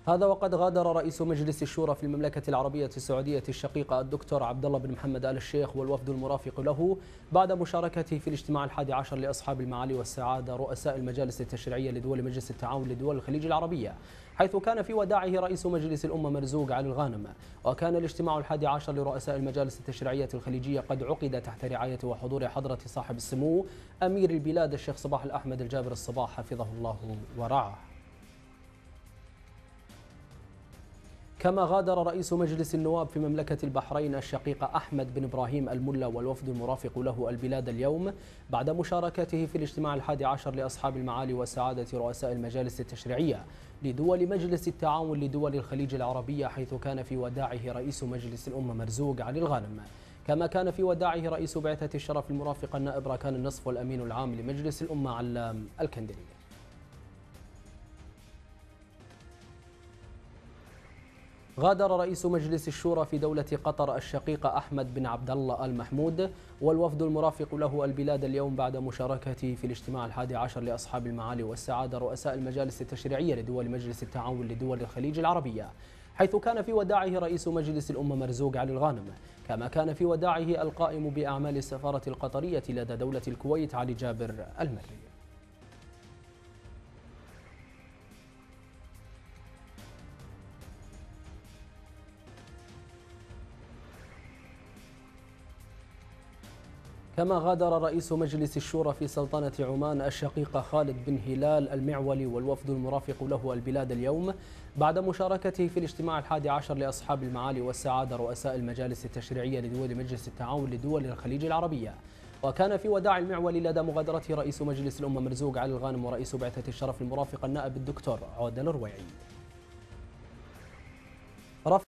هذا وقد غادر رئيس مجلس الشورى في المملكة العربية السعودية الشقيقة الدكتور عبد الله بن محمد آل الشيخ والوفد المرافق له بعد مشاركته في الاجتماع 11 لأصحاب المعالي والسعادة رؤساء المجالس التشريعية لدول مجلس التعاون لدول الخليج العربية، حيث كان في وداعه رئيس مجلس الأمة مرزوق علي الغانم. وكان الاجتماع 11 لرؤساء المجالس التشريعية الخليجية قد عقد تحت رعاية وحضور حضرة صاحب السمو أمير البلاد الشيخ صباح الأحمد الجابر الصباح حفظه الله ورعاه. كما غادر رئيس مجلس النواب في مملكة البحرين الشقيقة أحمد بن إبراهيم الملا والوفد المرافق له البلاد اليوم بعد مشاركته في الاجتماع 11 لأصحاب المعالي وسعادة رؤساء المجالس التشريعية لدول مجلس التعاون لدول الخليج العربية، حيث كان في وداعه رئيس مجلس الأمة مرزوق علي الغانم. كما كان في وداعه رئيس بعثة الشرف المرافق النائب راكان النصف والأمين العام لمجلس الأمة علام الكندري. غادر رئيس مجلس الشورى في دولة قطر الشقيقة أحمد بن عبد الله آل محمود والوفد المرافق له البلاد اليوم بعد مشاركته في الاجتماع 11 لأصحاب المعالي والسعادة رؤساء المجالس التشريعية لدول مجلس التعاون لدول الخليج العربية، حيث كان في وداعه رئيس مجلس الأمة مرزوق علي الغانم. كما كان في وداعه القائم بأعمال السفارة القطرية لدى دولة الكويت علي جابر المري. كما غادر رئيس مجلس الشورى في سلطنة عمان الشقيقة خالد بن هلال المعولي والوفد المرافق له البلاد اليوم بعد مشاركته في الاجتماع 11 لأصحاب المعالي والسعادة رؤساء المجالس التشريعية لدول مجلس التعاون لدول الخليج العربية. وكان في وداع المعولي لدى مغادرته رئيس مجلس الأمة مرزوق علي الغانم ورئيس بعثة الشرف المرافق النائب الدكتور عودة الرويعي.